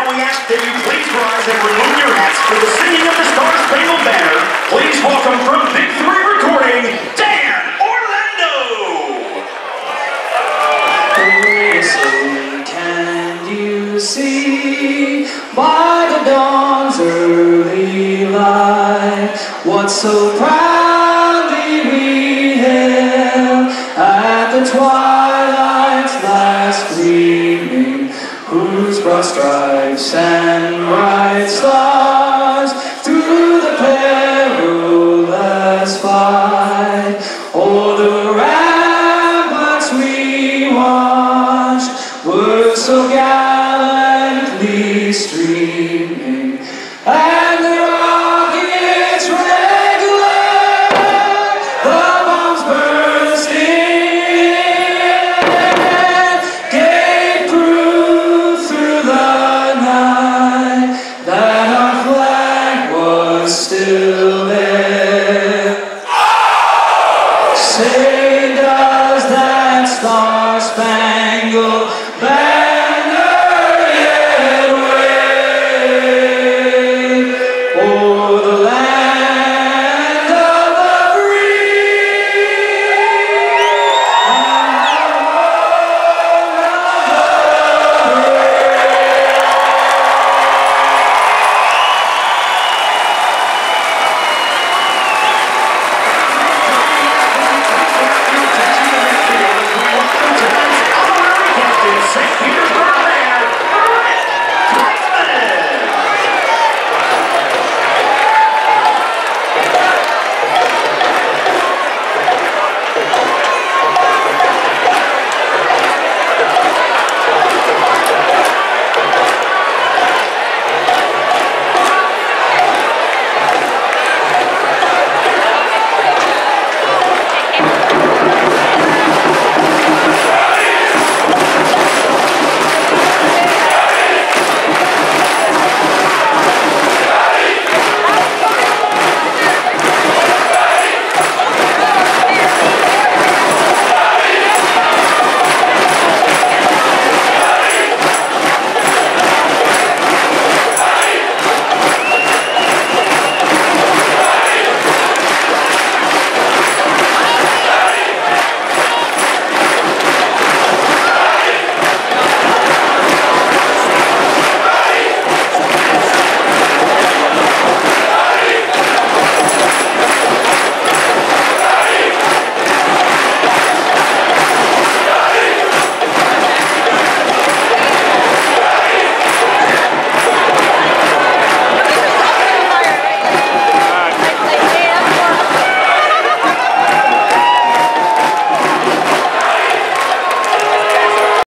now we ask that you please rise and remove your hats for the singing of the Star-Spangled Banner. Please welcome from Big 3 Recording, Dan Orlando! Listen, can you see by the dawn's early light what so proudly we hailed at the twilight's last gleaming, whose broad stripes and bright stars